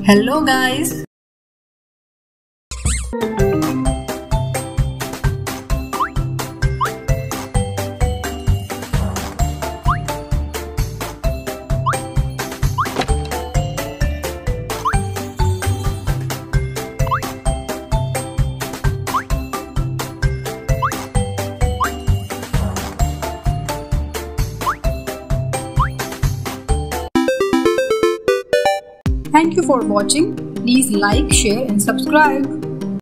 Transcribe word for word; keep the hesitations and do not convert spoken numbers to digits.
Hello guys. Thank you for watching. Please like, share and subscribe.